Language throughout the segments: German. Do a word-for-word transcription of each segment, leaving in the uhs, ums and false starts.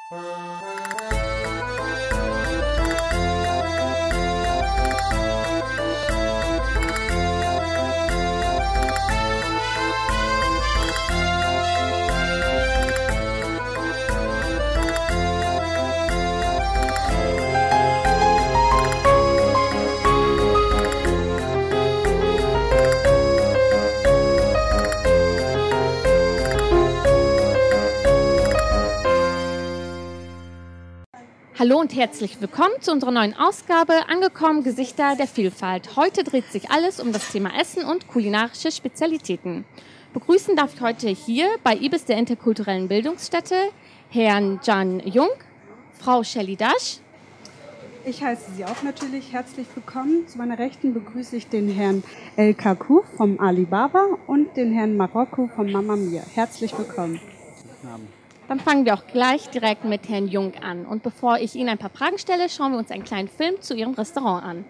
Hallo und herzlich willkommen zu unserer neuen Ausgabe Angekommen Gesichter der Vielfalt. Heute dreht sich alles um das Thema Essen und kulinarische Spezialitäten. Begrüßen darf ich heute hier bei I B I S, der interkulturellen Bildungsstätte, Herrn Can Jung, Frau Shelly Dasch. Ich heiße Sie auch natürlich herzlich willkommen. Zu meiner Rechten begrüße ich den Herrn El Kakou vom Alibaba und den Herrn Marokko vom Mamma Mia. Herzlich willkommen. Dann fangen wir auch gleich direkt mit Herrn Jung an. Und bevor ich Ihnen ein paar Fragen stelle, schauen wir uns einen kleinen Film zu Ihrem Restaurant an.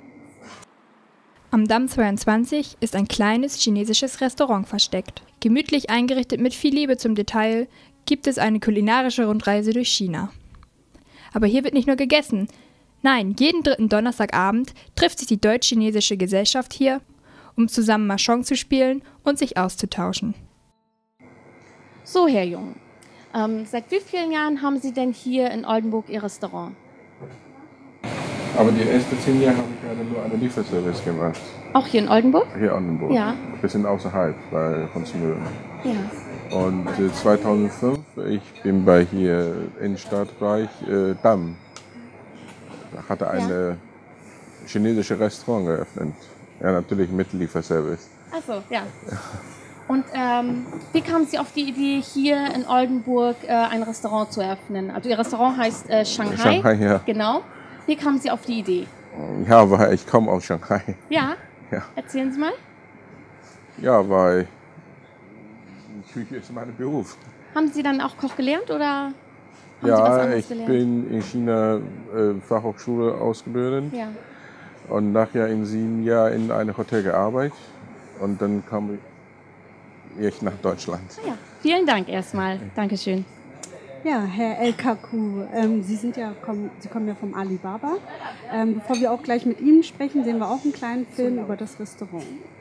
Am Damm zweiundzwanzig ist ein kleines chinesisches Restaurant versteckt. Gemütlich eingerichtet mit viel Liebe zum Detail gibt es eine kulinarische Rundreise durch China. Aber hier wird nicht nur gegessen. Nein, jeden dritten Donnerstagabend trifft sich die deutsch-chinesische Gesellschaft hier, um zusammen Mahjong zu spielen und sich auszutauschen. So, Herr Jung. Ähm, seit wie vielen Jahren haben Sie denn hier in Oldenburg Ihr Restaurant? Aber die ersten zehn Jahre habe ich ja nur einen Lieferservice gemacht. Auch hier in Oldenburg? Hier in Oldenburg. Ja. Ein bisschen außerhalb, bei Hundsmühlen. Ja. Und äh, zweitausendfünf, ich bin bei hier in Stadtbereich äh, Damm. Da hatte ein Ja. äh, chinesisches Restaurant geöffnet. Ja, natürlich mit Lieferservice. Achso, ja. Und ähm, wie kamen Sie auf die Idee, hier in Oldenburg äh, ein Restaurant zu eröffnen? Also Ihr Restaurant heißt äh, Shanghai. Shanghai, ja. Genau. Wie kamen Sie auf die Idee? Ja, weil ich komme aus Shanghai. Ja? Ja. Erzählen Sie mal. Ja, weil Küche ist mein Beruf. Haben Sie dann auch Koch gelernt oder haben Sie was Ja, anderes ich gelernt? bin in China äh, Fachhochschule ausgebildet. Ja. Und nachher in sieben Jahren in einem Hotel gearbeitet. Und dann kam ich nach Deutschland. Ah, ja. Vielen Dank erstmal. Dankeschön. Ja, Herr El Kakou, ähm, Sie, sind ja, kommen, Sie kommen ja vom Alibaba. Ähm, bevor wir auch gleich mit Ihnen sprechen, sehen wir auch einen kleinen Film über das Restaurant.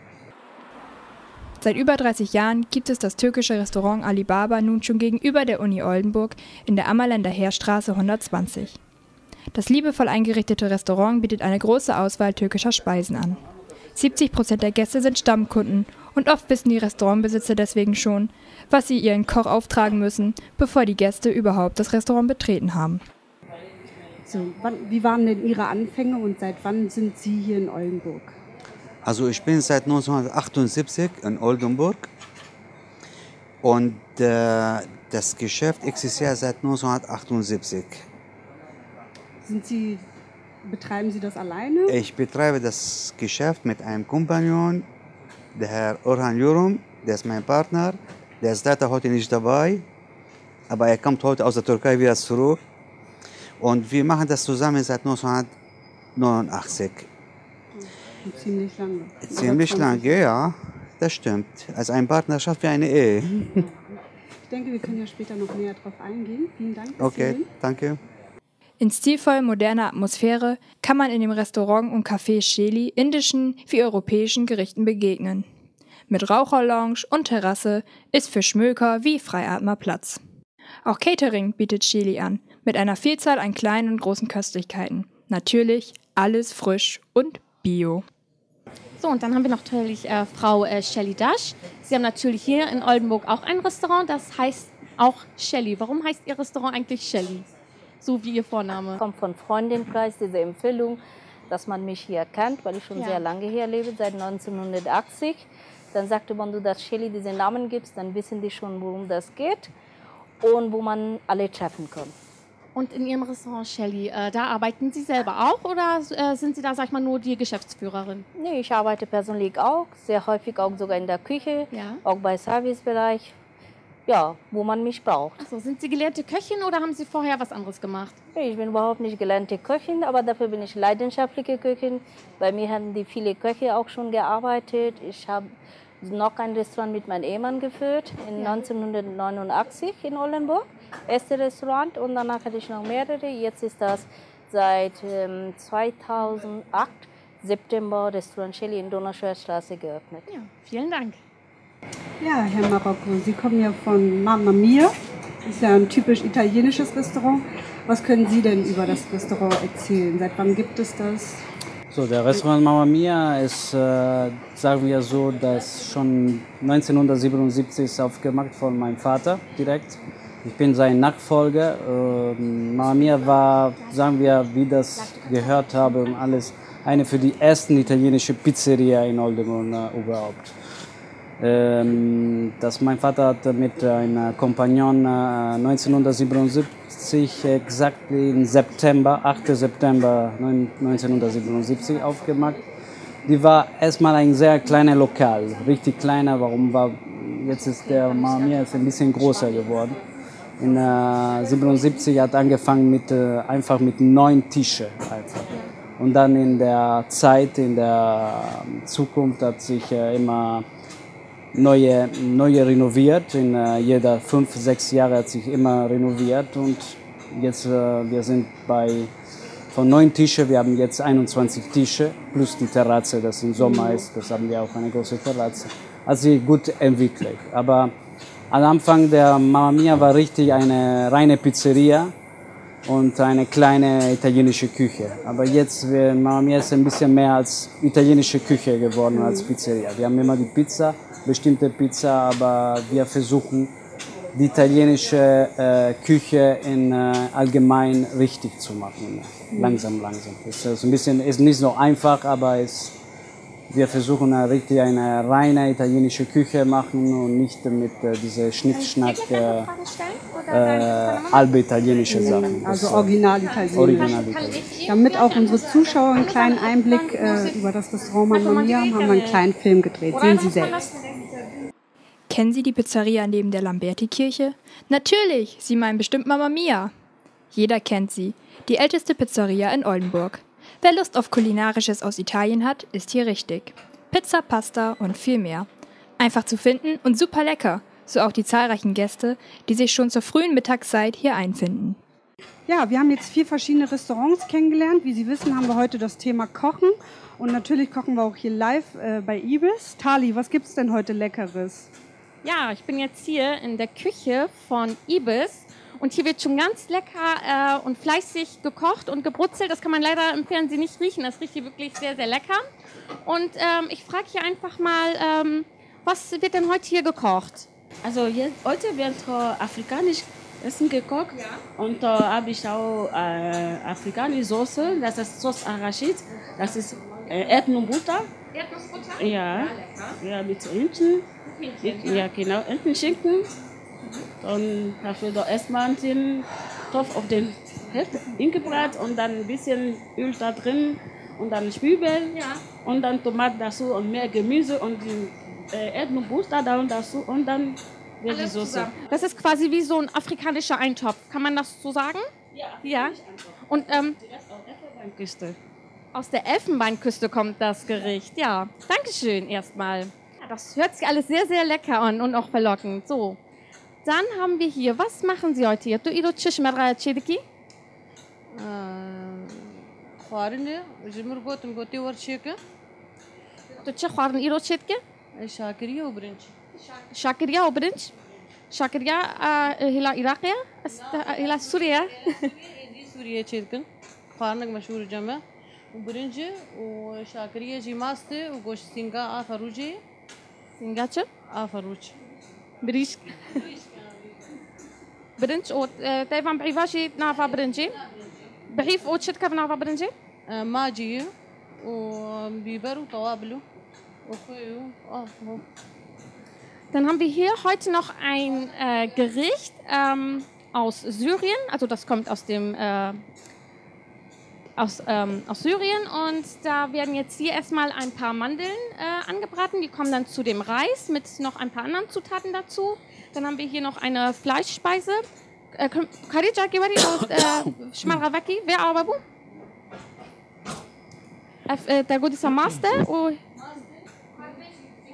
Seit über dreißig Jahren gibt es das türkische Restaurant Alibaba nun schon gegenüber der Uni Oldenburg in der Ammerländer Heerstraße hundertzwanzig. Das liebevoll eingerichtete Restaurant bietet eine große Auswahl türkischer Speisen an. siebzig Prozent der Gäste sind Stammkunden und oft wissen die Restaurantbesitzer deswegen schon, was sie ihren Koch auftragen müssen, bevor die Gäste überhaupt das Restaurant betreten haben. So, wann, wie waren denn Ihre Anfänge und seit wann sind Sie hier in Oldenburg? Also ich bin seit neunzehnhundertachtundsiebzig in Oldenburg und äh, das Geschäft existiert seit neunzehnhundertachtundsiebzig. Sind Sie, betreiben Sie das alleine? Ich betreibe das Geschäft mit einem Kompagnon, der Herr Orhan Yorum, der ist mein Partner. Der ist leider heute nicht dabei, aber er kommt heute aus der Türkei wieder zurück. Und wir machen das zusammen seit neunzehnhundertneunundachtzig. Ziemlich lange. Ziemlich lange, ja, das stimmt. Als eine Partnerschaft wie eine Ehe. Ich denke, wir können ja später noch näher drauf eingehen. Vielen Dank. bis Okay, hierhin. danke. In stilvoll moderner Atmosphäre kann man in dem Restaurant und Café Shelly indischen wie europäischen Gerichten begegnen. Mit Raucherlounge und Terrasse ist für Schmöker wie Freiatmer Platz. Auch Catering bietet Shelly an, mit einer Vielzahl an kleinen und großen Köstlichkeiten. Natürlich alles frisch und bio. So, und dann haben wir noch natürlich äh, Frau äh, Shelly Dasch. Sie haben natürlich hier in Oldenburg auch ein Restaurant, das heißt auch Shelly. Warum heißt Ihr Restaurant eigentlich Shelly? So wie Ihr Vorname. Kommt von Freundinnenkreis, diese Empfehlung, dass man mich hier kennt, weil ich schon Ja. sehr lange hier lebe, seit neunzehnhundertachtzig. Dann sagte man, du das Shelly diesen Namen gibst, dann wissen die schon, worum das geht und wo man alle treffen kann. Und in Ihrem Restaurant Shelly, äh, da arbeiten Sie selber auch oder äh, sind Sie da, sag ich mal, nur die Geschäftsführerin? Nee, ich arbeite persönlich auch, sehr häufig auch sogar in der Küche, Ja. auch bei Servicebereich, ja, wo man mich braucht. Achso, sind Sie gelernte Köchin oder haben Sie vorher was anderes gemacht? Ich bin überhaupt nicht gelernte Köchin, aber dafür bin ich leidenschaftliche Köchin. Bei mir haben die viele Köche auch schon gearbeitet. Ich habe noch ein Restaurant mit meinem Ehemann geführt in Ja. neunzehnhundertneunundachtzig in Oldenburg. erste Restaurant und danach hatte ich noch mehrere. Jetzt ist das seit ähm, zweitausendacht, September, Restaurant Shelly in Donauschwer Straße geöffnet. Ja, vielen Dank. Ja, Herr Marocco, Sie kommen ja von Mamma Mia. Das ist ja ein typisch italienisches Restaurant. Was können Sie denn über das Restaurant erzählen? Seit wann gibt es das? So, der Restaurant Mamma Mia ist, äh, sagen wir so, das schon neunzehnhundertsiebenundsiebzig ist aufgemacht von meinem Vater direkt. Ich bin sein Nachfolger. Ähm, Mamma Mia war, sagen wir, wie das gehört habe und alles, eine für die ersten italienische Pizzeria in Oldenburg äh, überhaupt. Ähm, das mein Vater hatte mit einem Kompagnon äh, neunzehnhundertsiebenundsiebzig, exakt im September, achten September neunzehnhundertsiebenundsiebzig aufgemacht. Die war erstmal ein sehr kleiner Lokal, richtig kleiner. Warum war jetzt ist der Mamma Mia ist ein bisschen größer geworden. In äh, siebenundsiebzig hat angefangen mit äh, einfach mit neun Tischen einfach. Und dann in der Zeit, in der Zukunft hat sich äh, immer neue, neue renoviert. In äh, jeder fünf, sechs Jahre hat sich immer renoviert und jetzt äh, wir sind bei von neun Tischen, wir haben jetzt einundzwanzig Tische plus die Terrasse, das im Sommer ist, das haben wir auch eine große Terrasse. Hat sich gut entwickelt. Aber am Anfang der Mamma Mia war richtig eine reine Pizzeria und eine kleine italienische Küche. Aber jetzt wird Mamma Mia ist ein bisschen mehr als italienische Küche geworden als Pizzeria. Wir haben immer die Pizza, bestimmte Pizza, aber wir versuchen die italienische äh, Küche in äh, allgemein richtig zu machen. Langsam, langsam. Es ist ein bisschen, ist nicht so einfach, aber es wir versuchen eine richtig eine reine italienische Küche machen und nicht mit äh, diese Schnickschnack äh, äh, halbe italienische Sachen. Also original italienisch. Original italienisch. Damit auch unsere Zuschauer einen kleinen Einblick äh, über das Restaurant Mamma Mia haben, haben wir einen kleinen Film gedreht. Sehen Sie selbst. Kennen Sie die Pizzeria neben der Lamberti-Kirche? Natürlich, Sie meinen bestimmt Mamma Mia. Jeder kennt sie, die älteste Pizzeria in Oldenburg. Wer Lust auf Kulinarisches aus Italien hat, ist hier richtig. Pizza, Pasta und viel mehr. Einfach zu finden und super lecker, so auch die zahlreichen Gäste, die sich schon zur frühen Mittagszeit hier einfinden. Ja, wir haben jetzt vier verschiedene Restaurants kennengelernt. Wie Sie wissen, haben wir heute das Thema Kochen. Und natürlich kochen wir auch hier live äh, bei Ibis. Tali, was gibt es denn heute Leckeres? Ja, ich bin jetzt hier in der Küche von Ibis. Und hier wird schon ganz lecker äh, und fleißig gekocht und gebrutzelt. Das kann man leider im Fernsehen nicht riechen. Das riecht hier wirklich sehr, sehr lecker. Und ähm, ich frage hier einfach mal, ähm, was wird denn heute hier gekocht? Also jetzt, heute wird äh, afrikanisch Essen gekocht. Ja. Und da äh, habe ich auch äh, afrikanische Soße. Das ist Sauce Arachid. Das ist äh, Erdnussbutter. Erdnussbutter? Ja. Ja, ja, mit Enten. Hähnchen, ja, genau. Entenschinken. Dann dafür da erstmal den Topf auf den Herd hingebraten und dann ein bisschen Öl da drin und dann Zwiebeln ja. Und dann Tomaten dazu und mehr Gemüse und die äh, Erdnussbutter da und dazu und dann wird die Soße. Zusammen. Das ist quasi wie so ein afrikanischer Eintopf. Kann man das so sagen? Ja. Ja. Und ähm, die Rest aus der Elfenbeinküste. Aus der Elfenbeinküste kommt das Gericht. Ja. Dankeschön erstmal. Ja, das hört sich alles sehr, sehr lecker an und auch verlockend. So. Dann haben wir hier, was machen Sie heute hier? Du ido tschüss marga chediki? خارنه جمر قوتم قوتي ورشيكه Du tschüss خارن ido chedki? شاكريه وبرنج شاكريا وبرنج؟ شاكريا هلا عراقية؟ هلا سوريا؟ دي سوريا تشيركن خارنك مشهور جمع وبرنج وشاكريه جي ماسته وقوش سينغا آفروجي سينغاتش؟ آفروج بريش برنج او تايفان بعيفاشي نافا برنجي بعيف او تشد كيف نافا برنجي ماجي وبيبر وتوابل وخيو اه Dann haben wir hier heute noch ein äh, Gericht ähm, aus Syrien, also das kommt aus dem äh, aus, ähm, aus Syrien und da werden jetzt hier erstmal ein paar Mandeln äh, angebraten, die kommen dann zu dem Reis mit noch ein paar anderen Zutaten dazu. Dann haben wir hier noch eine Fleischspeise. Karija Givari aus Schmalravaki, wer aber wo? Da geht es Master und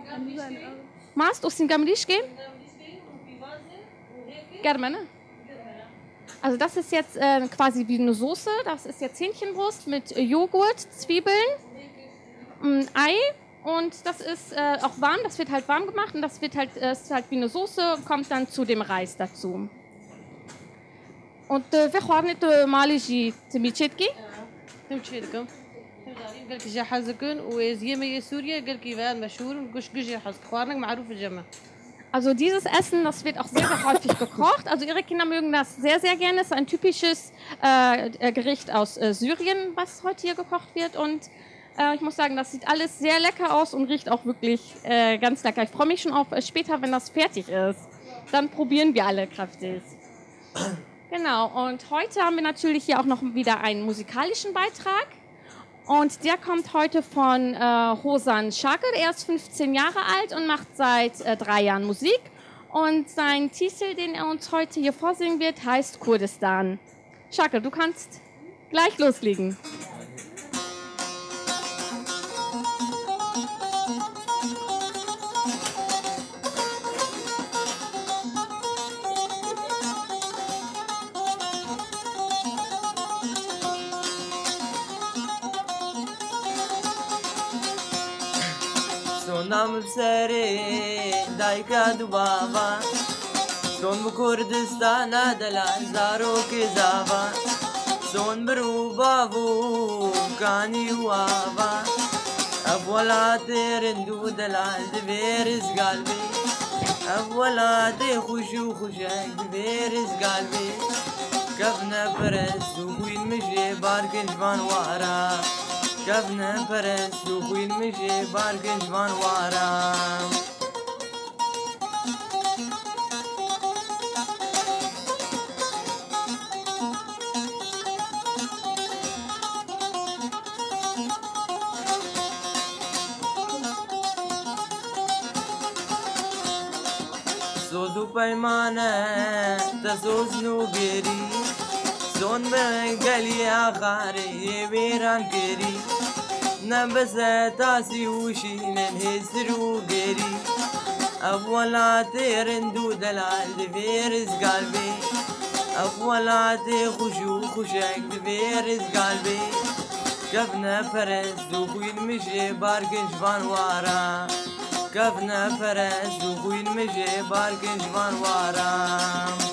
Master aus Singamrishke. Germane. Also das ist jetzt äh, quasi wie eine Soße. Das ist jetzt Hähnchenbrust mit äh, Joghurt, Zwiebeln, ein Ei und das ist äh, auch warm. Das wird halt warm gemacht und das wird halt, äh, ist halt wie eine Soße, kommt dann zu dem Reis dazu. Und في خوارنة مالي جي تمي تشيتكي؟ تمشي لكم. قال لك جا حزكن وزيما سوريا قال لك يبان مشهور وقش قش حزك خوارنك معروف في الجمع. Also dieses Essen, das wird auch sehr, sehr häufig gekocht. Also ihre Kinder mögen das sehr, sehr gerne. Es ist ein typisches äh, Gericht aus äh, Syrien, was heute hier gekocht wird. Und äh, ich muss sagen, das sieht alles sehr lecker aus und riecht auch wirklich äh, ganz lecker. Ich freue mich schon auf äh, später, wenn das fertig ist. Dann probieren wir alle kräftig. Genau, und heute haben wir natürlich hier auch noch wieder einen musikalischen Beitrag. Und der kommt heute von äh, Hosan Şakır. Er ist fünfzehn Jahre alt und macht seit äh, drei Jahren Musik. Und sein Titel, den er uns heute hier vorsingen wird, heißt Kurdistan. Şakır, du kannst gleich loslegen. نام بسری دایکا دو بابا سون بکردستان دلان زارو کی زاوا سون برو بابو کانی وابا ابولات رندو دلان دبیرز قلبی ابولات خوشو خوشک دبیرز قلبی کفنا پرست و خوین مجی بارکن جوان وارا كفنا فرس وخوين مشي بارك جوان وارام صودو بيمانة تسوز نوغيري سون بقلي آخاري بيران كري نبس تاسي وشين الهسر وقري أفولاتي رندو دلال دفيرز قلبي أفولاتي خشو خشك دفيرز قلبي كفنا فرس وخوين مشي باركن جفان وارا كفنا فرس وخوين مشي باركن جفان وارا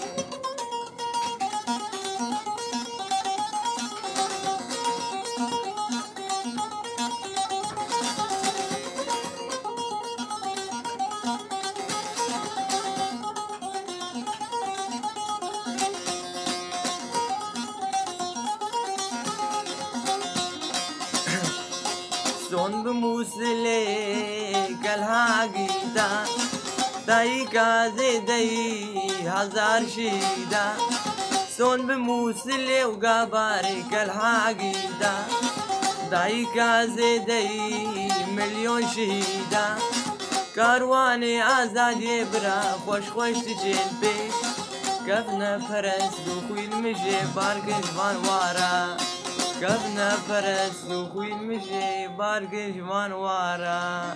سون بموسلي كالهاقيدا دايكا زيدي هزار شيدا سون بموسلي وقاباري كالهاقيدا دايكا زيدي مليون شهيدا كارواني آزاد يبرا خوش خوش تجين بيش كفنا فرس دوخوين مجي بارك جوان وارا كفنا فرس وخوين مشي بارك جوان وارا.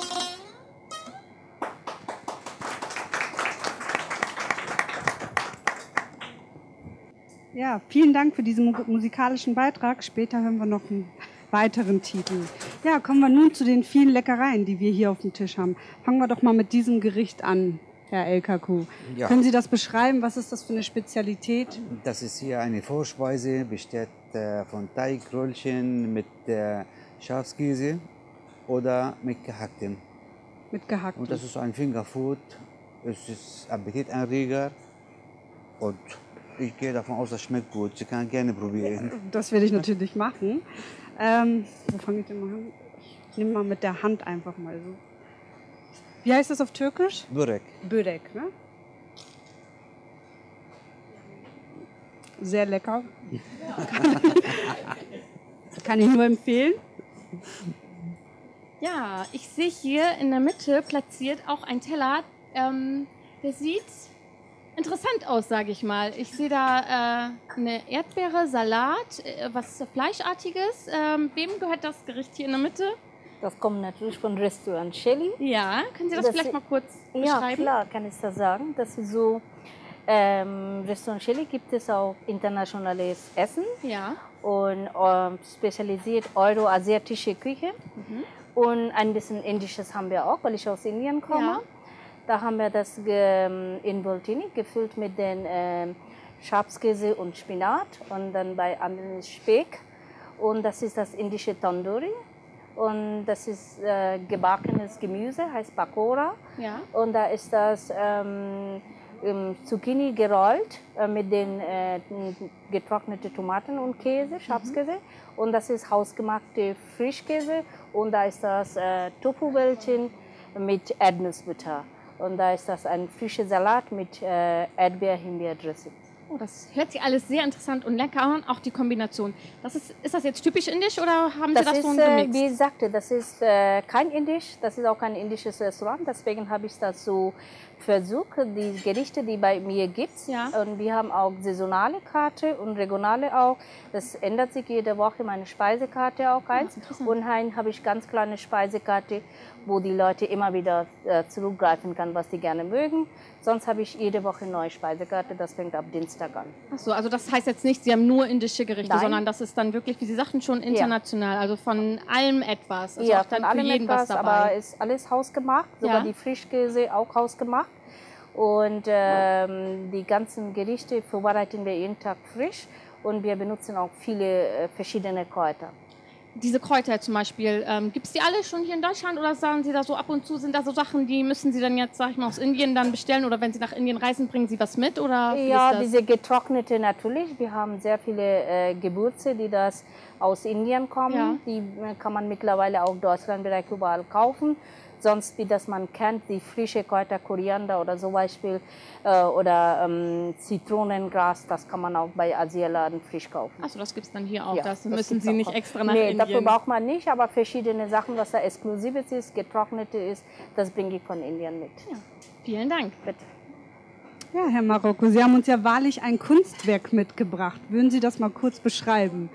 Ja, vielen Dank für diesen musikalischen Beitrag. Später hören wir noch einen weiteren Titel. Ja, kommen wir nun zu den vielen Leckereien, die wir hier auf dem Tisch haben. Fangen wir doch mal mit diesem Gericht an, Herr Elkaku. Ja. Können Sie das beschreiben? Was ist das für eine Spezialität? Das ist hier eine Vorspeise, besteht von Teigröllchen mit Schafskäse oder mit gehacktem. Mit gehacktem. Und das ist ein Fingerfood. Es ist Appetitanreger und ich gehe davon aus, das schmeckt gut. Sie kann gerne probieren. Das werde ich natürlich machen. Ähm, wo fange ich denn mal an? Ich nehme mal mit der Hand einfach mal so. Wie heißt das auf Türkisch? Börek. Börek, ne? Sehr lecker. Kann ich nur empfehlen. Ja, ich sehe hier in der Mitte platziert auch ein Teller, ähm, der sieht interessant aus, sage ich mal. Ich sehe da äh, eine Erdbeere, Salat, äh, was Fleischartiges. Ähm, wem gehört das Gericht hier in der Mitte? Das kommt natürlich von Restaurant Shelly. Ja, können Sie das, das vielleicht mal kurz beschreiben? Ja, klar, kann ich das sagen. Das ist so Ähm, Restaurant Shelly gibt es auch internationales Essen Ja. und ähm, spezialisiert euroasiatische Küche. Mhm. Und ein bisschen Indisches haben wir auch, weil ich aus Indien komme. Ja. Da haben wir das ähm, in Voltini gefüllt mit den ähm, Schafskäse und Spinat und dann bei anderen Speck. Und das ist das indische Tandoori. Und das ist äh, gebackenes Gemüse, heißt Pakora. Ja. Und da ist das ähm, Zucchini gerollt äh, mit den äh, getrockneten Tomaten und Käse, Schafskäse. Mhm. Und das ist hausgemachte Frischkäse. Und da ist das äh, Tofu-Bällchen mit Erdnussbutter. Und da ist das ein frischer Salat mit äh, Erdbeer-Himbeer-Dressing. Oh, das hört sich alles sehr interessant und lecker an, auch die Kombination. Das ist, ist das jetzt typisch indisch oder haben Sie Das das ist, so äh, gemixt? wie ich sagte, das ist äh, kein Indisch, das ist auch kein indisches Restaurant. Deswegen habe ich das so versucht, die Gerichte, die bei mir gibt. Ja. Und wir haben auch saisonale Karte und regionale auch. Das ändert sich jede Woche, meine Speisekarte auch eins. Ah, und ein habe ich ganz kleine Speisekarte, wo die Leute immer wieder äh, zurückgreifen können, was sie gerne mögen. Sonst habe ich jede Woche eine neue Speisekarte, das fängt ab Dienstag an. Ach so, also das heißt jetzt nicht, Sie haben nur indische Gerichte, Nein. sondern das ist dann wirklich, wie Sie sagten, schon international, also von allem etwas. Also ja, auch dann von allem für jeden etwas, was dabei. aber ist alles hausgemacht, sogar Ja. die Frischkäse auch hausgemacht. Und ähm, die ganzen Gerichte vorbereiten wir jeden Tag frisch und wir benutzen auch viele äh, verschiedene Kräuter. Diese Kräuter zum Beispiel, ähm, gibt es die alle schon hier in Deutschland oder sagen Sie da so ab und zu, sind da so Sachen, die müssen Sie dann jetzt, sag ich mal, aus Indien dann bestellen oder wenn Sie nach Indien reisen, bringen Sie was mit? Oder wie Ja, ist das? diese getrocknete natürlich. Wir haben sehr viele äh, Gewürze, die das aus Indien kommen. Ja. Die äh, kann man mittlerweile auch deutschlandweit überall kaufen. Sonst, wie das man kennt, die frische Kräuter, Koriander oder so Beispiel äh, oder ähm, Zitronengras, das kann man auch bei Asialaden frisch kaufen. Achso, das gibt es dann hier auch. Ja, das, das müssen gibt's Sie auch nicht auch. extra nach nee, Indien. dafür braucht man nicht, aber verschiedene Sachen, was da Exklusives ist, getrocknete ist, das bringe ich von Indien mit. Ja. Vielen Dank. Bitte. Ja, Herr Marokko, Sie haben uns ja wahrlich ein Kunstwerk mitgebracht. Würden Sie das mal kurz beschreiben?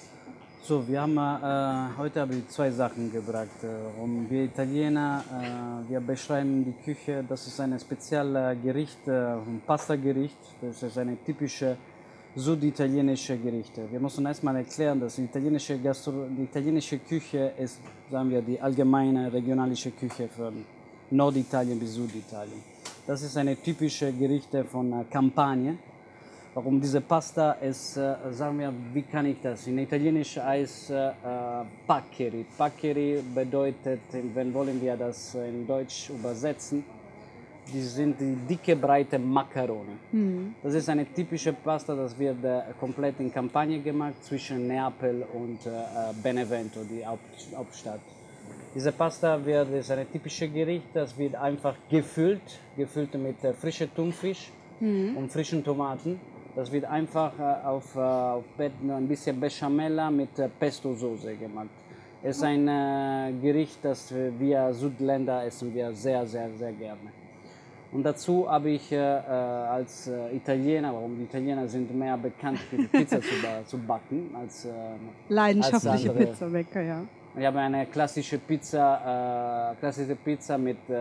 So, wir haben äh, heute habe ich zwei Sachen gebracht. Äh, um wir Italiener, äh, wir beschreiben die Küche. Das ist ein spezielles Gericht, äh, ein Pasta-Gericht. Das ist eine typische süditalienische Gericht. Wir müssen erstmal erklären, dass die italienische, Gastro die italienische Küche ist, sagen wir, die allgemeine regionalische Küche von Norditalien bis Süditalien. Das ist eine typische Gerichte von äh, Campania. Warum diese Pasta ist, äh, sagen wir, wie kann ich das? In Italienisch heißt äh, Paccheri. Paccheri bedeutet, wenn wollen wir das in Deutsch übersetzen, die sind die dicke, breite Macaroni. Mhm. Das ist eine typische Pasta, das wird äh, komplett in Campania gemacht, zwischen Neapel und äh, Benevento, die Haupt, Hauptstadt. Diese Pasta wird, ist ein typisches Gericht, das wird einfach gefüllt, gefüllt mit äh, frischem Thunfisch mhm. und frischen Tomaten. Das wird einfach äh, auf, äh, auf Bett ein bisschen Bechamel mit äh, Pesto-Soße gemacht. Es ist ein äh, Gericht, das wir Südländer essen wir sehr, sehr, sehr gerne. Und dazu habe ich äh, als äh, Italiener, warum die Italiener sind mehr bekannt für die Pizza zu, zu backen als äh, leidenschaftliche als Pizzabäcker, ja. Ich habe eine klassische Pizza, äh, klassische Pizza mit äh,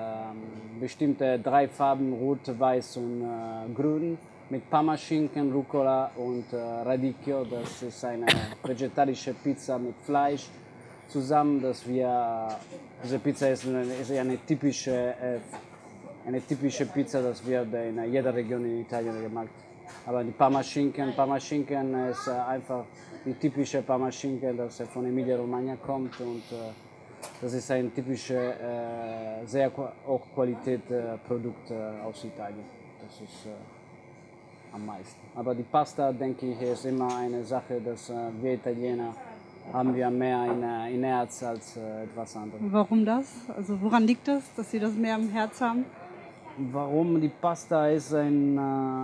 bestimmten drei Farben, Rot, Weiß und äh, Grün. Mit Parmaschinken, Rucola und äh, Radicchio. Das ist eine vegetarische Pizza mit Fleisch zusammen. Dass wir, diese Pizza ist eine, ist eine, typische, äh, eine typische Pizza, das wird in jeder Region in Italien gemacht. Aber die Parmaschinken, Parmaschinken ist äh, einfach die typische Parmaschinken, das von Emilia-Romagna kommt. Und äh, das ist ein typisches, äh, sehr Hochqualität-Produkt äh, aus Italien. Das ist, äh, am meisten. Aber die Pasta, denke ich, ist immer eine Sache, dass äh, wir Italiener haben wir mehr in, äh, in Herz als äh, etwas anderes. Warum das? Also woran liegt das, dass Sie das mehr im Herz haben? Warum die Pasta ist ein,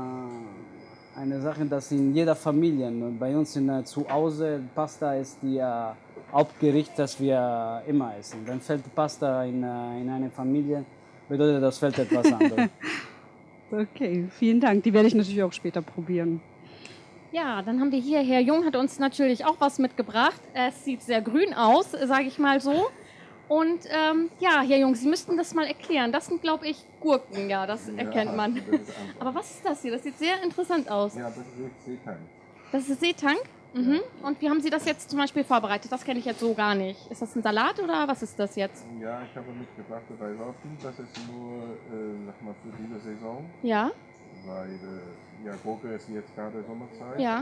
äh, eine Sache, dass in jeder Familie, bei uns in, äh, zu Hause, Pasta ist die äh, Hauptgericht, das wir immer essen. Wenn fällt Pasta in, äh, in eine Familie, bedeutet das fällt etwas anderes. Okay, vielen Dank. Die werde ich natürlich auch später probieren. Ja, dann haben wir hier, Herr Jung hat uns natürlich auch was mitgebracht. Es sieht sehr grün aus, sage ich mal so. Und ähm, ja, Herr Jung, Sie müssten das mal erklären. Das sind, glaube ich, Gurken, ja, das erkennt man. Ja, das ist Aber was ist das hier? Das sieht sehr interessant aus. Ja, das ist Seetang. Das ist Seetang? Mhm. Und wie haben Sie das jetzt zum Beispiel vorbereitet? Das kenne ich jetzt so gar nicht. Ist das ein Salat oder was ist das jetzt? Ja, ich habe mitgebracht drei Sorten. Das ist nur, äh, sag mal, für diese Saison. Ja. Weil, äh, ja, Gurke ist jetzt gerade Sommerzeit. Ja.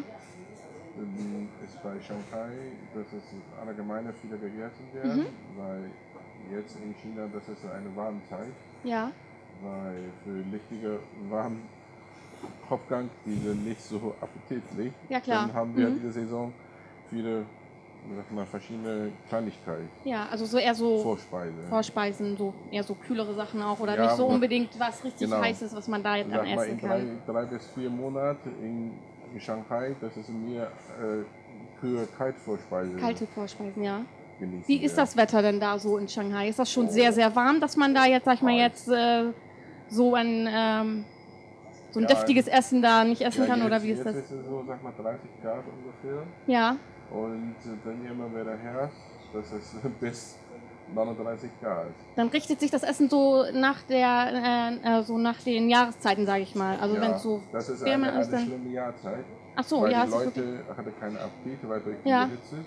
Ähm, ist bei Shanghai, das ist allgemeine viele gegessen werden, Mhm. weil jetzt in China, das ist eine Warmzeit. Ja. Weil für richtige warmen Kopfgang, die sind nicht so appetitlich. Ja, klar. Dann haben wir Mhm. diese Saison viele, sag mal, verschiedene Kleinigkeiten. Ja, also so eher so Vorspeise. Vorspeisen, so eher so kühlere Sachen auch oder Ja, nicht so aber- unbedingt was richtig genau. Heißes, was man da jetzt Sag dann mal, essen in drei, kann. drei bis vier Monate in, in Shanghai, das ist mir äh, für Kaltvorspeise. Kalte Vorspeisen, ja. genießen Wie ist wir. das Wetter denn da so in Shanghai? Ist das schon sehr, sehr warm, dass man da jetzt, sag ich mal, jetzt äh, so ein, ähm, so ein Ja, deftiges Essen da nicht essen Ja, kann? jetzt, Oder wie ist jetzt das? ist es so, sag mal, dreißig Grad ungefähr. Ja. Und äh, dann immer wieder Herbst, das ist bis neununddreißig Grad. Dann richtet sich das Essen so nach der, äh, äh, so nach den Jahreszeiten, sage ich mal. Also Ja, wenn es so das ist wärmer eine, ist, eine dann. schlimme Jahrzeit. Ach so, weil ja, die es ist Leute hatten keinen Appetit, weil durch die Ja. Hitze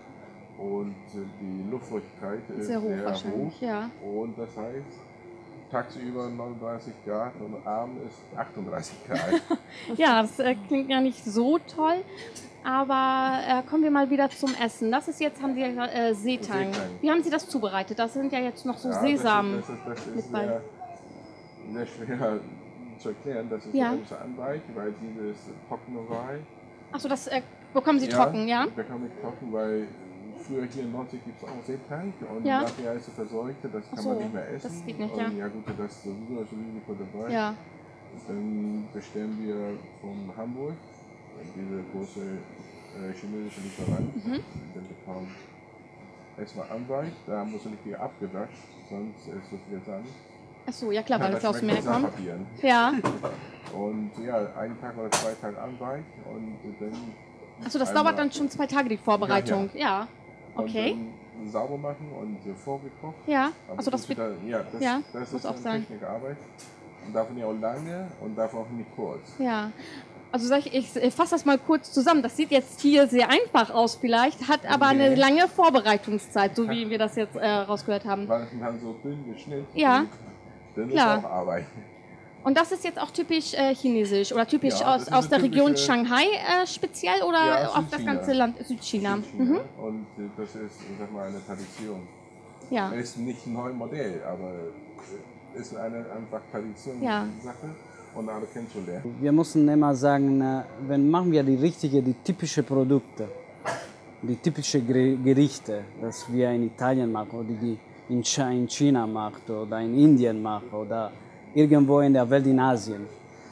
und äh, die Luftfeuchtigkeit ist Sehr hoch sehr wahrscheinlich, hoch. ja. Und das heißt, tagsüber neununddreißig Grad und abends ist achtunddreißig Grad. Ja, das äh, klingt ja nicht so toll. Aber äh, kommen wir mal wieder zum Essen. Das ist jetzt, haben Sie ja gesagt, äh, Seetang. Seetang. Wie haben Sie das zubereitet? Das sind ja jetzt noch so Ja, Sesam Das ist, das ist, das mit ist bei. sehr, sehr schwer zu erklären. Das ist Ja. unser Anreich, weil dieses trockene Wein. Achso, das äh, bekommen Sie trocken, ja? bekomme ich trocken, weil früher hier in Nordsee gibt es auch Seetang und Ja. nachher ist es verseucht, das kann Ach so, man nicht mehr essen. das geht nicht, und ja. ja gut, das ist sowieso das Risiko dabei. Ja. Dann bestellen wir von Hamburg diese große äh, chinesische Lieferant. Mhm. Dann bekommt erstmal Anweich, da muss nicht viel abgewascht, sonst ist es viel Sand. Achso, ja klar, weil es das aus dem Meer schmeckt kommt. Sandpapier. Ja. Und ja, einen Tag oder zwei Tage Anweich und dann. Achso, das einmal- dauert dann schon zwei Tage, die Vorbereitung. Ja. Okay. Und dann sauber machen und äh, vorgekocht. Ja. Aber Achso, das ist wird. wieder- ja, das, ja, das muss ist auch eine sein. Technikarbeit. Und darf nicht auch lange und darf auch nicht kurz. Ja. Also sag ich, ich fasse das mal kurz zusammen. Das sieht jetzt hier sehr einfach aus vielleicht, hat aber eine Nee. lange Vorbereitungszeit, so wie wir das jetzt äh, rausgehört haben. Weil es dann so dünn geschnitten Ja, dann klar. ist auch Arbeit. Und das ist jetzt auch typisch äh, chinesisch oder typisch Ja, das aus, ist aus eine der Region typische- Shanghai äh, speziell oder Ja, auf das Südchina. ganze Land Südchina? Südchina. Mhm. Und äh, das ist, ich sag mal, eine Tradition. Ja. Ist nicht ein neues Modell, aber äh, ist eine einfach Traditionssache Ja. und alle kennenzulernen. Wir müssen immer sagen, äh, wenn machen wir die richtigen, die typischen Produkte, die typischen Geri- Gerichte, das wir in Italien machen oder die in Chi- in China macht oder in Indien machen oder irgendwo in der Welt in Asien.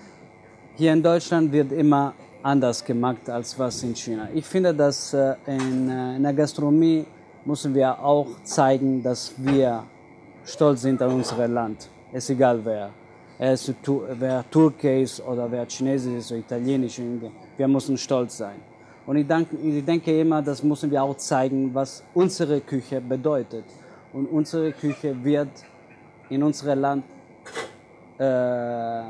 Hier in Deutschland wird immer anders gemacht als was in China. Ich finde, dass äh, in, äh, in der Gastronomie müssen wir auch zeigen, dass wir stolz sind auf unser Land. Es ist egal wer. Er ist, Tu- wer Türke ist oder wer Chinesisch ist oder Italienisch. Wir müssen stolz sein. Und ich denke, ich denke immer, das müssen wir auch zeigen, was unsere Küche bedeutet. Und unsere Küche wird in unserem Land äh,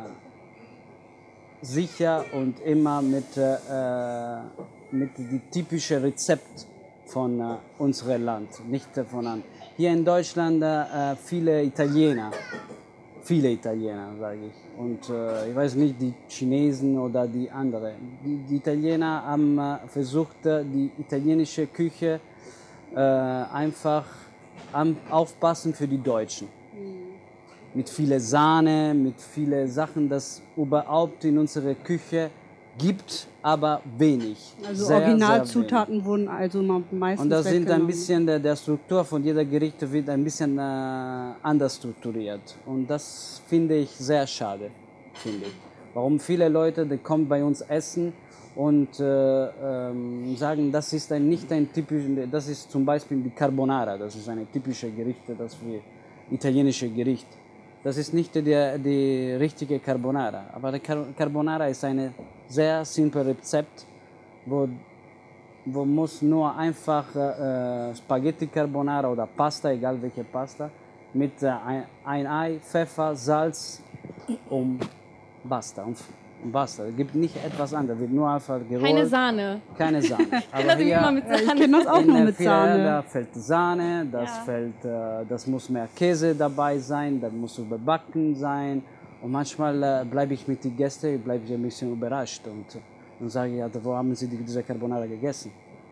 sicher und immer mit, äh, mit dem typischen Rezept von äh, unserem Land, nicht äh, von an. Hier in Deutschland äh, viele Italiener, viele Italiener, sage ich. Und äh, ich weiß nicht, die Chinesen oder die anderen. Die, die Italiener haben äh, versucht, äh, die italienische Küche äh, einfach am, aufpassen für die Deutschen. Mit viel Sahne, mit vielen Sachen, das überhaupt in unserer Küche gibt, aber wenig. Also Sehr, Originalzutaten sehr wurden also ma- meistens und das sind ein weggenommen. bisschen, der, der Struktur von jeder Gerichte wird ein bisschen äh, anders strukturiert. Und das finde ich sehr schade, finde ich. Warum viele Leute, die kommen bei uns essen und äh, ähm, sagen, das ist ein, nicht ein typisches, das ist zum Beispiel die Carbonara, das ist eine typische Gerichte, das wir italienische Gericht. Das ist nicht die, die richtige Carbonara, aber die Car Carbonara ist ein sehr simples Rezept, wo wo muss nur einfach äh, Spaghetti Carbonara oder Pasta, egal welche Pasta, mit äh, ein, ein Ei, Pfeffer, Salz und basta. Und, und basta. Es gibt nicht etwas anderes, wird nur einfach gerollt. Keine Sahne. Keine Sahne. Aber hier, immer mit Sahne. Ich kenne das auch nur mit Sahne. Da fällt Sahne, das, Ja. fällt, äh, das muss mehr Käse dabei sein, das muss überbacken sein. Und manchmal äh, bleibe ich mit den Gästen, bleibe ich ein bisschen überrascht und, und sage, ja, wo haben Sie die, diese Carbonara gegessen?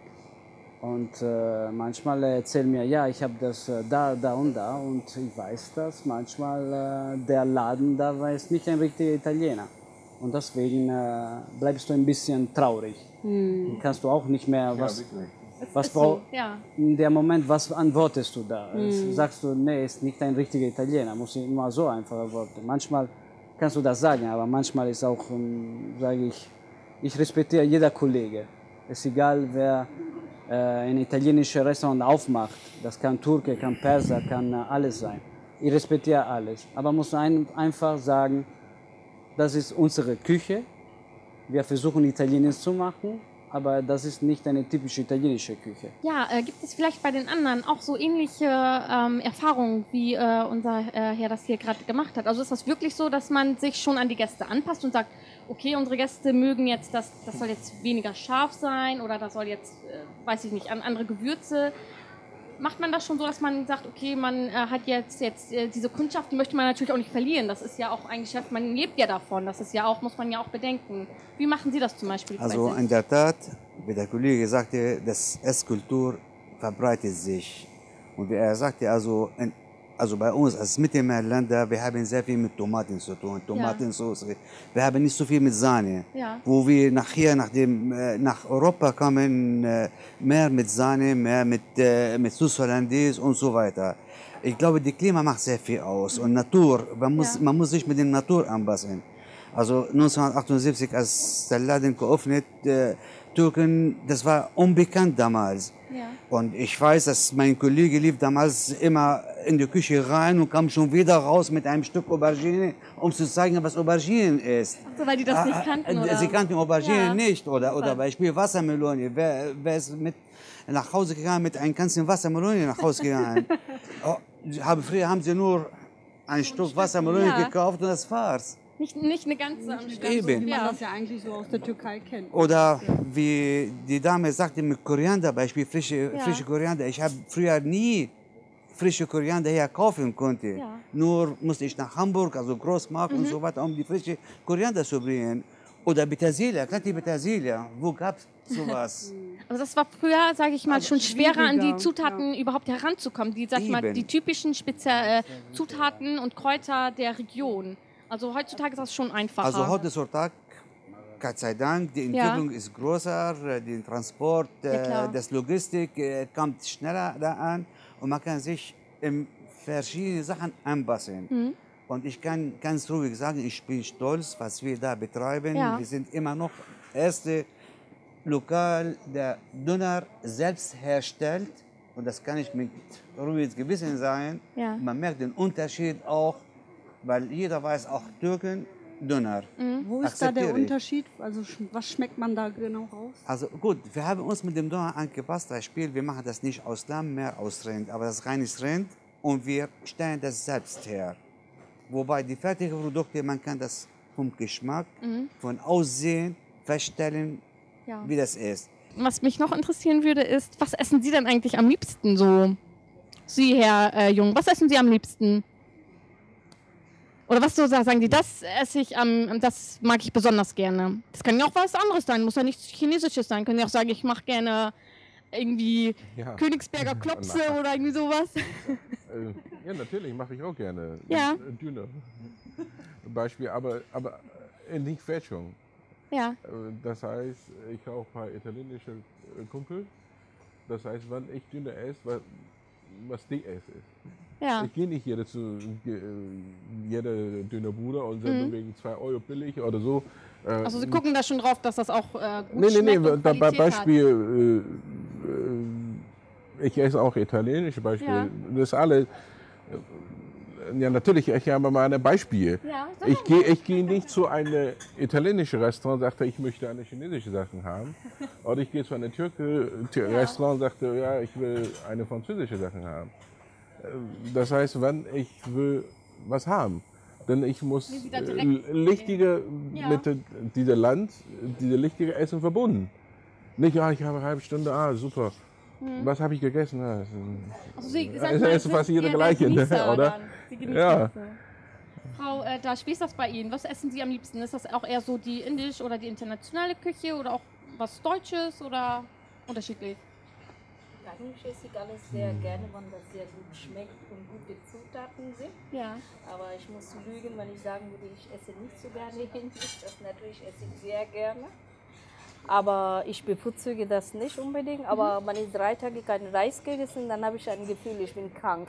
Und äh, manchmal erzählen mir, ja, ich habe das äh, da, da und da und ich weiß das. Manchmal äh, der Laden da war es nicht ein richtiger Italiener. Und deswegen äh, bleibst du ein bisschen traurig. Hm. Dann kannst du auch nicht mehr was... Was Ist so, braucht ja. in dem Moment, was antwortest du da? Mhm. Sagst du, nee, ist nicht ein richtiger Italiener, muss ich immer so einfach antworten. Manchmal kannst du das sagen, aber manchmal ist auch, ähm, sage ich, ich respektiere jeder Kollege. Es ist egal, wer äh, ein italienisches Restaurant aufmacht. Das kann Türke, kann Perser, kann äh, alles sein. Ich respektiere alles, aber muss ein, einfach sagen, das ist unsere Küche. Wir versuchen Italienisch zu machen. Aber das ist nicht eine typische italienische Küche. Ja, äh, gibt es vielleicht bei den anderen auch so ähnliche ähm, Erfahrungen, wie äh, unser äh, Herr das hier gerade gemacht hat? Also ist das wirklich so, dass man sich schon an die Gäste anpasst und sagt, okay, unsere Gäste mögen jetzt, das, das soll jetzt weniger scharf sein oder das soll jetzt, äh, weiß ich nicht, an andere Gewürze. Macht man das schon so, dass man sagt, okay, man äh, hat jetzt, jetzt äh, diese Kundschaft, die möchte man natürlich auch nicht verlieren. Das ist ja auch ein Geschäft, man lebt ja davon. Das ist ja auch, muss man ja auch bedenken. Wie machen Sie das zum Beispiel? Also in der Tat, wie der Kollege sagte, das Esskultur verbreitet sich. Und wie er sagte, also, in, also bei uns als Mittelmeerländer, wir haben sehr viel mit Tomaten zu tun, Tomatensauce. Wir haben nicht so viel mit Sahne. Ja. Wo wir nachher nach, dem, äh, nach Europa kamen, äh, mehr mit Sahne, mehr mit, äh, mit Sauce Hollandaise und so weiter. Ich glaube, die Klima macht sehr viel aus und Natur, man muss, Ja. man muss sich mit der Natur anpassen. Also neunzehnhundertachtundsiebzig, als der Laden geöffnet, äh, Türken, das war unbekannt damals. Ja. Und ich weiß, dass mein Kollege lief damals immer in die Küche rein und kam schon wieder raus mit einem Stück Aubergine, um zu zeigen, was Aubergine ist. Ach so, weil die das nicht kannten, oder? Sie kannten Aubergine Ja. nicht. Oder, oder Super. Beispiel Wassermelone. Wer, wer ist mit nach Hause gegangen mit einem ganzen Wassermelone nach Hause gegangen? Oh, haben, früher haben sie nur ein Stück Wassermelone Ja. gekauft und das war's. Nicht, nicht eine ganze am Stück. Eben. Wie man Ja. das ja eigentlich so aus der Türkei kennt. Oder wie die Dame sagte mit Koriander, Beispiel frische, Ja. frische Koriander. Ich habe früher nie frische Koriander hier kaufen konnte. Ja. Nur musste ich nach Hamburg, also Großmarkt und so weiter, um die frische Koriander zu bringen. Oder Petersilie, kennt ihr Petersilie? Wo gab es sowas? Also das war früher, sage ich mal, Also schon schwerer an die schwieriger, Zutaten überhaupt heranzukommen. Die, sag ich mal, Eben. die typischen Spezial äh, Zutaten und Kräuter der Region. Also heutzutage ist das schon einfacher. Also heutzutage, Gott sei Dank, die Ja. Entwicklung ist größer, äh, der Transport, Ja, äh, klar. das Logistik äh, kommt schneller da an und man kann sich in verschiedene Sachen anpassen. Mhm. Und ich kann ganz ruhig sagen, ich bin stolz, was wir da betreiben. Ja. Wir sind immer noch erste Lokal, der Döner selbst herstellt. Und das kann ich mit ruhiges Gewissen sagen. Ja. Man merkt den Unterschied auch, weil jeder weiß, auch Türken, Döner. Wo ist da der Akzeptiere ich. Unterschied? Also sch- was schmeckt man da genau raus? Also gut, wir haben uns mit dem Döner angepasst. Das Spiel, wir machen das nicht aus Lamm, mehr aus Rind. Aber das ist reines Rind und wir stellen das selbst her. Wobei die fertigen Produkte, man kann das vom Geschmack, von Aussehen feststellen, Ja. wie das ist. Was mich noch interessieren würde, ist, was essen Sie denn eigentlich am liebsten so? Sie, Herr äh, Jung, was essen Sie am liebsten? Oder was so sagen Sie, das esse ich am, das mag ich besonders gerne. Das kann ja auch was anderes sein, muss ja nichts Chinesisches sein. Können ja auch sagen, ich mache gerne irgendwie Ja. Königsberger Klopse Na. oder irgendwie sowas. Äh, ja, natürlich mache ich auch gerne. Ja. Äh, Döner. Beispiel, aber, aber äh, nicht Fälschung. Ja, Äh, Das heißt, ich habe auch ein paar italienische äh, Kumpel. Das heißt, wenn ich Döner esse, was, was die essen. ja. Ich gehe nicht jede zu äh, jeder Dönerbude und sage Mhm. wegen zwei Euro billig oder so. Äh, Also Sie gucken da schon drauf, dass das auch äh, gut Nee, nee, nee, schmeckt und da, bei Qualität Beispiel, äh, äh, ich esse auch italienisch Beispiel. Ja. Das ist alle, äh, Ja, natürlich, ich habe mal ein Beispiel. Ja, sag ich gehe ich geh nicht zu einem italienischen Restaurant und sage, ich möchte eine chinesische Sachen haben. Oder ich gehe zu einem türkischen Restaurant und sage, ja, ich will eine französische Sachen haben. Das heißt, wenn ich will was haben, denn ich muss äh, lichtige ja. mit diesem Land, diese lichtige Essen verbunden. Nicht, ja, ich habe eine halbe Stunde, ah, super. Hm. Was habe ich gegessen? Ja, es also Sie, ist, es ist fast jeder gleiche, ne, oder? Ja. Frau äh, Dasch, wie ist das bei Ihnen? Was essen Sie am liebsten? Ist das auch eher so die indische oder die internationale Küche oder auch was Deutsches oder unterschiedlich? Eigentlich esse ich alles sehr gerne, wenn das sehr gut schmeckt und gute Zutaten sind. Ja. Aber ich muss lügen, wenn ich sagen würde, ich esse nicht so gerne Indisch. Das natürlich esse ich sehr gerne. Aber ich bevorzuge das nicht unbedingt. Aber mhm. wenn ich drei Tage keinen Reis gegessen habe, dann habe ich ein Gefühl, ich bin krank.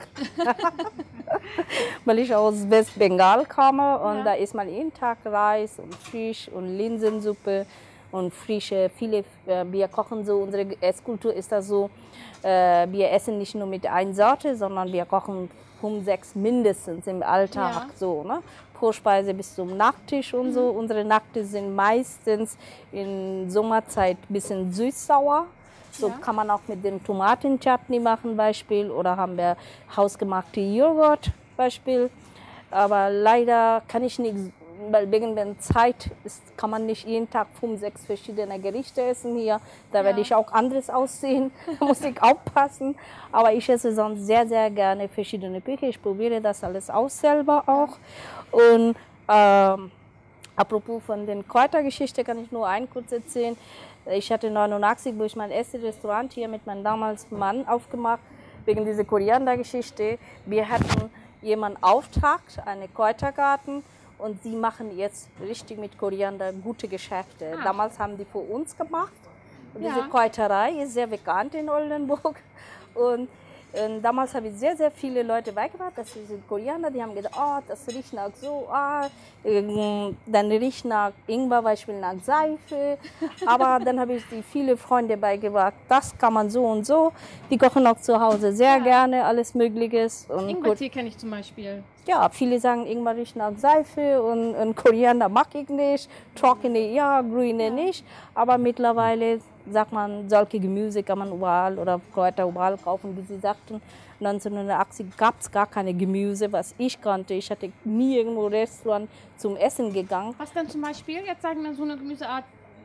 Weil ich aus Westbengal komme und ja. da isst man jeden Tag Reis und Fisch und Linsensuppe und frische, viele, wir kochen so, unsere Esskultur ist das so, wir essen nicht nur mit einer Sorte, sondern wir kochen fünf, sechs mindestens im Alltag, ja. so, ne? Vorspeise bis zum Nachtisch und so. Mhm. Unsere Nachtische sind meistens in Sommerzeit ein bisschen süß-sauer. So ja. kann man auch mit dem Tomatenchutney machen, Beispiel, oder haben wir hausgemachte Joghurt, Beispiel. Aber leider kann ich nicht, weil wegen der Zeit ist, kann man nicht jeden Tag fünf, sechs verschiedene Gerichte essen hier. Da ja. werde ich auch anderes aussehen, da muss ich aufpassen. Aber ich esse sonst sehr, sehr gerne verschiedene Küche. Ich probiere das alles aus selber auch. Und ähm, apropos von den Kräutergeschichte kann ich nur ein kurz erzählen. Ich hatte neunundachtzig, wo ich mein erstes Restaurant hier mit meinem damaligen Mann aufgemacht, wegen dieser Koriandergeschichte. Wir hatten jemanden Auftrag, einen Kräutergarten, und sie machen jetzt richtig mit Koriander gute Geschäfte. Ah. Damals haben die für uns gemacht. Und ja. diese Kräuterei ist sehr bekannt in Oldenburg. Und Und damals habe ich sehr, sehr viele Leute beigebracht, dass diese Koriander, die haben gedacht, oh, das riecht nach so, ah, dann riecht nach Ingwer, Beispiel nach Seife. Aber dann habe ich die viele Freunde beigebracht, das kann man so und so. Die kochen auch zu Hause sehr ja. gerne, alles Mögliches. Ingwertee kenne ich zum Beispiel. Ja, viele sagen, Ingwer riecht nach Seife und, und Koriander mag ich nicht, trockene ja, grüne ja. nicht. Aber mittlerweile sagt man, solche Gemüse kann man überall oder Kräuter überall kaufen, wie Sie sagten. neunzehnhundertachtzig gab es gar keine Gemüse, was ich kannte. Ich hatte nie irgendwo Restaurant zum Essen gegangen. Was denn zum Beispiel? Jetzt sagen wir so eine Gemüseart.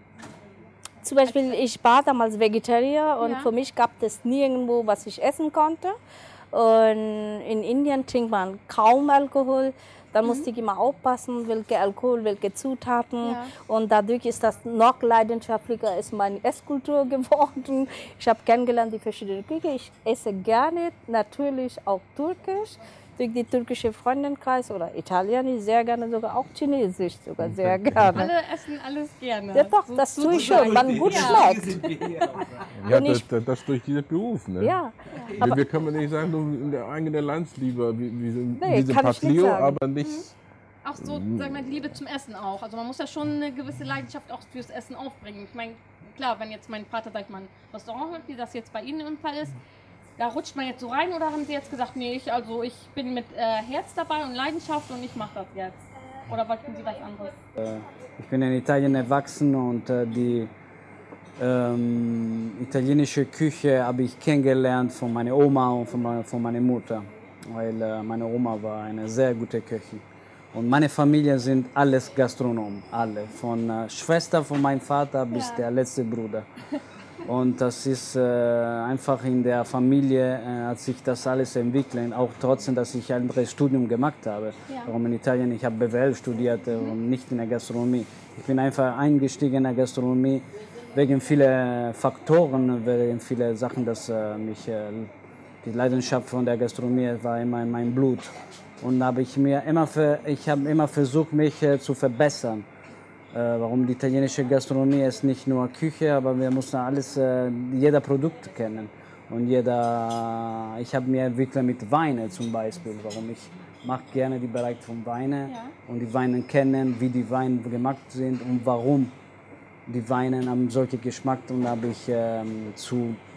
Zum Beispiel, ich war damals Vegetarier und ja. für mich gab es nirgendwo, was ich essen konnte. Und in Indien trinkt man kaum Alkohol. Dann mhm. musste ich immer aufpassen, welche Alkohol, welche Zutaten. Ja. Und dadurch ist das noch leidenschaftlicher, ist meine Esskultur geworden. Ich habe kennengelernt die verschiedenen Küche. Ich esse gerne, natürlich auch Türkisch. Durch die türkische Freundinnenkreis oder Italienisch sehr gerne, sogar auch Chinesisch sogar sehr gerne. Alle essen alles gerne. Ja doch, das tue ich schon, man gut schmeckt. Ja, das, das, das durch diesen Beruf. Ne? Ja. Wir, wir können nicht sagen, du in der eigenen Landsliebe, wir, wir sind nee, diese Patlio, aber nicht... Mhm. Auch so, sagen wir, die Liebe zum Essen auch. Also man muss ja schon eine gewisse Leidenschaft auch fürs Essen aufbringen. Ich meine, klar, wenn jetzt mein Vater, sag ich mal, ein Restaurant hat, wie das jetzt bei Ihnen im Fall ist, da rutscht man jetzt so rein, oder haben Sie jetzt gesagt, nee, ich, also ich bin mit äh, Herz dabei und Leidenschaft und ich mache das jetzt? Oder wollten Sie was anderes? Äh, ich bin in Italien erwachsen und äh, die ähm, italienische Küche habe ich kennengelernt von meiner Oma und von, meiner, von meiner Mutter, weil äh, meine Oma war eine sehr gute Köchin. Und meine Familie sind alles Gastronomen, alle, von äh, Schwester von meinem Vater bis ja. der letzte Bruder. Und das ist äh, einfach in der Familie, äh, hat sich das alles entwickelt, auch trotzdem, dass ich ein anderes Studium gemacht habe. Ja. Warum in Italien? Ich habe B W L studiert äh, und nicht in der Gastronomie. Ich bin einfach eingestiegen in der Gastronomie wegen vieler Faktoren, wegen vieler Sachen, dass äh, mich, äh, die Leidenschaft von der Gastronomie war immer in meinem Blut. Und habe ich mir immer, für, ich habe immer versucht, mich äh, zu verbessern. Warum die italienische Gastronomie ist nicht nur Küche, aber wir müssen alles, jeder Produkt kennen. Und jeder, ich habe mir entwickelt mit Weine zum Beispiel, warum ich mache gerne die Bereich von Weine ja. und die Weine kennen, wie die Weine gemacht sind und warum die Weine haben solchen Geschmack. Und habe ich ähm, zu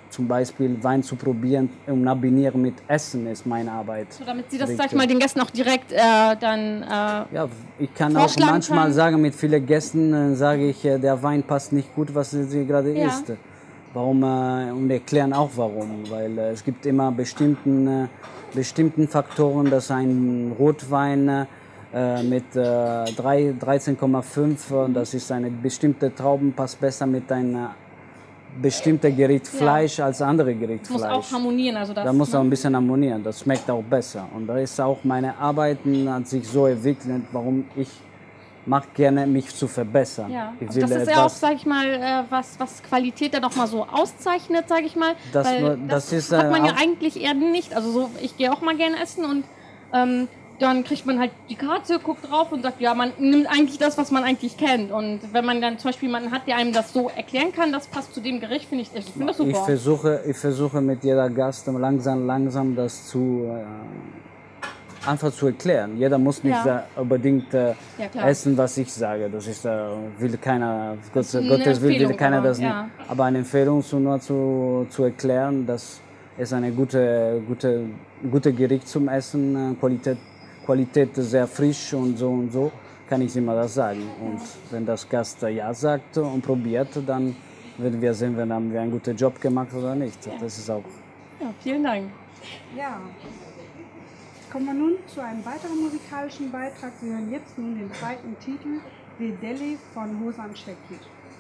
zum Beispiel Wein zu probieren und nabinieren mit Essen ist meine Arbeit. So, damit Sie das, sag ich mal, den Gästen auch direkt äh, dann äh, Ja, ich kann auch manchmal kann. sagen, mit vielen Gästen äh, sage ich, äh, der Wein passt nicht gut, was sie gerade Ja. isst. Warum, äh, und erklären auch warum, weil äh, es gibt immer bestimmten, äh, bestimmten Faktoren, dass ein Rotwein äh, mit äh, dreizehn Komma fünf, äh, das ist eine bestimmte Trauben, passt besser mit einer bestimmte Gericht Fleisch ja. als andere Gericht muss Fleisch. auch harmonieren. Also das, da muss ne? auch ein bisschen harmonieren, das schmeckt auch besser. Und da ist auch meine Arbeiten hat sich so entwickelt, warum ich mag gerne mich zu verbessern. Ja. Ich Also will das ist etwas, ja auch, sag ich mal, äh, was, was Qualität dann noch mal so auszeichnet, sag ich mal. Das weil nur- das, das ist, hat äh, man ja auch- eigentlich eher nicht. Also so, ich gehe auch mal gerne essen und ähm, dann kriegt man halt die Karte, guckt drauf und sagt, ja, man nimmt eigentlich das, was man eigentlich kennt. Und wenn man dann zum Beispiel jemanden hat, der einem das so erklären kann, das passt zu dem Gericht, finde ich, ich finde das super. ich versuche, ich versuche mit jeder Gast langsam, langsam das zu äh, einfach zu erklären. Jeder muss nicht Ja. sa- unbedingt äh, Ja, klar. essen, was ich sage. Das ist, äh, will keiner, Gott, ist eine Gottes Willen will Empfehlung, keiner aber, das nicht. ja. Aber eine Empfehlung zu, nur zu, zu erklären, das ist eine gute, gute, gute Gericht zum Essen, äh, Qualität, Qualität sehr frisch und so und so, kann ich immer das sagen. Und wenn das Gast äh, ja sagt und probiert, dann werden wir sehen, wenn haben wir einen guten Job gemacht oder nicht. Das ist auch. Ja, vielen Dank. Ja. Kommen wir nun zu einem weiteren musikalischen Beitrag. Wir hören jetzt nun den zweiten Titel, Vedeli von Hosan Şekil.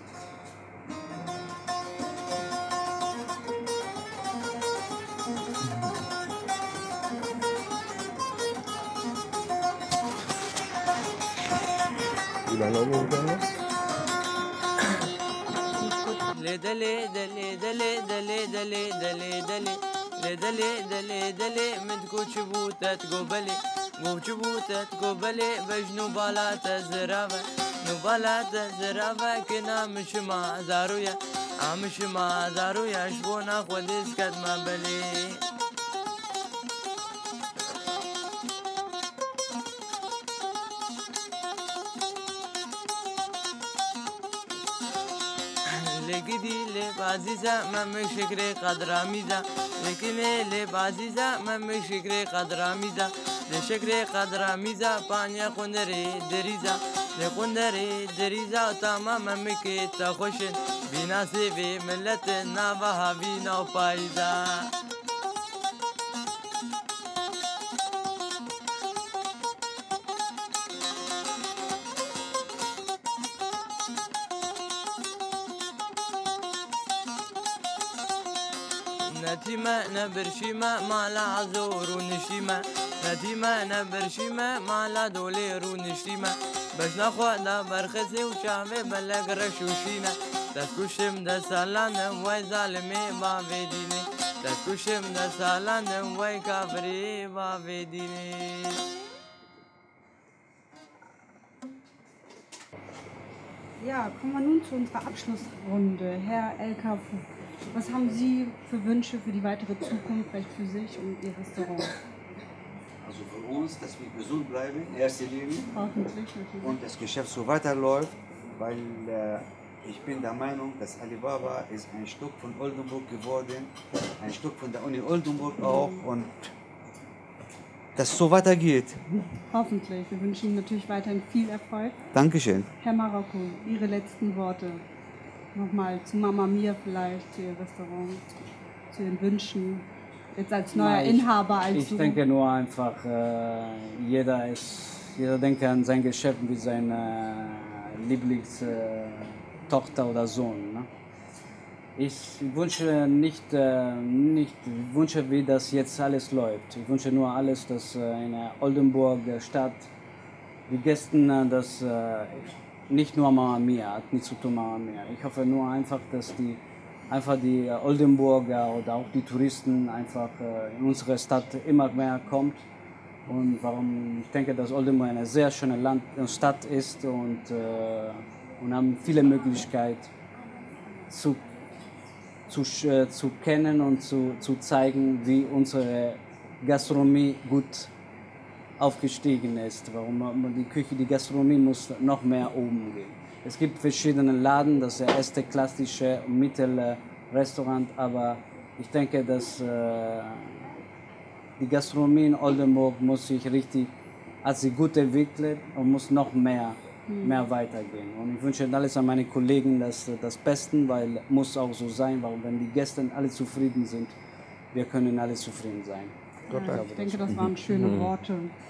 Wie lange ungefähr noch? دلي دلي دلي دلي دلي دلي دلي دلي دلي دلي من تقول شبوتة قبلي قو شبوتة قبلي بجنو بالات زرافة نو بالات زرافة كنا مش مع زارويا مش مع زارويا شبونا خوديس كد ما بلي لقدي لي بعزيزة ما مشكري قدر ميزة لكن لي بعزيزة ما مشكري قدر ميزة لشكري قدر ميزة بانيا قندري دريزة لقندري دريزة تماما مكي تخشن بناسي في ملة نافها بينا وفايدة نتيمة نبرشيمة مالا عزور ونشيمة نتيمة نبرشيمة مالا دولير ونشيمة باش ناخد دا برخسي وشعبي بلق رشوشينا تسكوشم دا سالان وي ظالمي بافي ديني تسكوشم دا سالان وي كافري بافي ديني Ja, kommen wir nun zu unserer Abschlussrunde. Herr Elka, was haben Sie für Wünsche für die weitere Zukunft, vielleicht für sich und Ihr Restaurant? Also für uns, dass wir gesund bleiben, in erster Linie. Hoffentlich, natürlich. Und das Geschäft so weiterläuft, weil äh, ich bin der Meinung, dass Alibaba ist ein Stück von Oldenburg geworden, ein Stück von der Uni Oldenburg auch und dass es so weitergeht. Hoffentlich. Wir wünschen Ihnen natürlich weiterhin viel Erfolg. Dankeschön. Herr Marokko, Ihre letzten Worte. Nochmal zu Mama Mia vielleicht, zu Ihr Restaurant, zu Ihren Wünschen. Jetzt als neuer Nein, ich- Inhaber, als Ich so. denke nur einfach, äh, jeder, ist, jeder denkt an sein Geschäft wie seine Lieblingstochter oder Sohn. Ne? Ich wünsche nicht, äh, nicht ich wünsche, wie das jetzt alles läuft. Ich wünsche nur alles, dass äh, in der Oldenburg der Stadt die Gäste, äh, dass äh, nicht nur Mama Mia hat nichts zu tun mit Mama Mia. Ich hoffe nur einfach, dass die einfach die Oldenburger oder auch die Touristen einfach äh, in unsere Stadt immer mehr kommt. Und warum ich denke, dass Oldenburg eine sehr schöne Land Stadt ist und, äh, und haben viele Möglichkeiten zu, zu, äh, zu kennen und zu, zu zeigen, wie unsere Gastronomie gut aufgestiegen ist. Warum man- die Küche, die Gastronomie muss noch mehr oben gehen. Es gibt verschiedene Laden, das ist der erste klassische Mittelrestaurant, aber ich denke, dass äh, die Gastronomie in Oldenburg muss sich richtig als sie gut entwickelt und muss noch mehr, mhm. mehr weitergehen. Und ich wünsche alles an meine Kollegen das, das Beste, weil muss auch so sein, weil wenn die Gäste alle zufrieden sind, wir können alle zufrieden sein. Ja, ich, ich denke, das waren schöne mhm. Worte.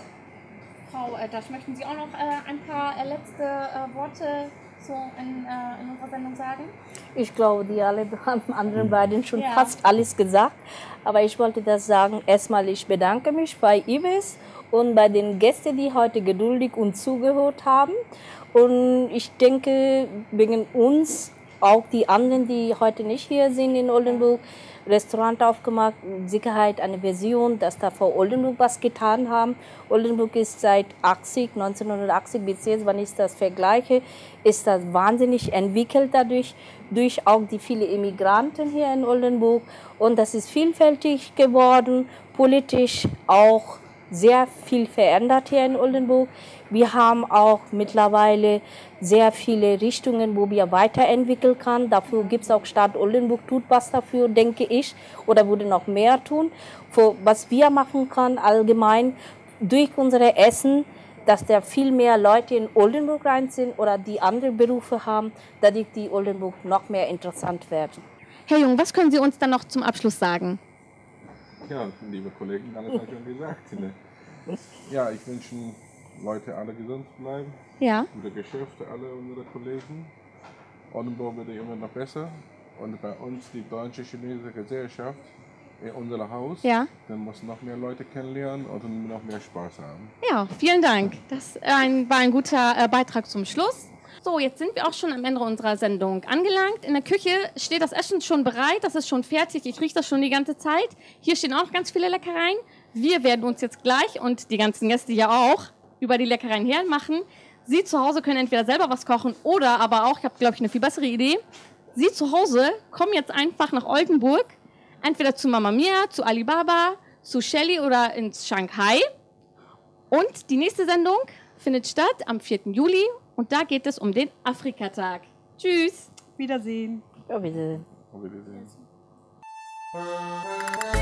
Frau Dasch, möchten Sie auch noch äh, ein paar äh, letzte äh, Worte so in, äh, in unserer Sendung sagen? Ich glaube, die alle haben anderen beiden schon ja. fast alles gesagt. Aber ich wollte das sagen. Erstmal, ich bedanke mich bei I B I S und bei den Gästen, die heute geduldig und zugehört haben. Und ich denke, wegen uns, auch die anderen, die heute nicht hier sind in Oldenburg, Restaurant aufgemacht, Sicherheit, eine Version, dass da vor Oldenburg was getan haben. Oldenburg ist seit achtzig, neunzehnhundertachtzig bis jetzt, wenn ich das vergleiche, ist das wahnsinnig entwickelt dadurch, durch auch die vielen Immigranten hier in Oldenburg. Und das ist vielfältig geworden, politisch auch sehr viel verändert hier in Oldenburg. Wir haben auch mittlerweile sehr viele Richtungen, wo wir weiterentwickeln können. Dafür gibt es auch Stadt Oldenburg, tut was dafür, denke ich, oder würde noch mehr tun. Für was wir machen können allgemein durch unsere Essen, dass da viel mehr Leute in Oldenburg rein sind oder die andere Berufe haben, dadurch die Oldenburg noch mehr interessant werden. Herr Jung, was können Sie uns dann noch zum Abschluss sagen? Ja, liebe Kollegen, alles habe ich schon gesagt. Ne? Ja, ich wünsche Leute alle gesund bleiben. Ja. Gute Geschäfte, alle unsere Kollegen. Oldenburg wird immer noch besser. Und bei uns die deutsche-chinesische Gesellschaft in unserem Haus. Ja. Dann muss noch mehr Leute kennenlernen und noch mehr Spaß haben. Ja, vielen Dank. Das ein, war ein guter äh, Beitrag zum Schluss. So, jetzt sind wir auch schon am Ende unserer Sendung angelangt. In der Küche steht das Essen schon bereit, das ist schon fertig. Ich rieche das schon die ganze Zeit. Hier stehen auch ganz viele Leckereien. Wir werden uns jetzt gleich und die ganzen Gäste ja auch über die Leckereien hermachen. Sie zu Hause können entweder selber was kochen oder aber auch, ich habe glaube ich eine viel bessere Idee, Sie zu Hause kommen jetzt einfach nach Oldenburg, entweder zu Mama Mia, zu Alibaba, zu Shelly oder ins Shanghai. Und die nächste Sendung findet statt am vierten Juli und da geht es um den Afrikatag. Tschüss. Wiedersehen. Auf Wiedersehen. Auf Wiedersehen.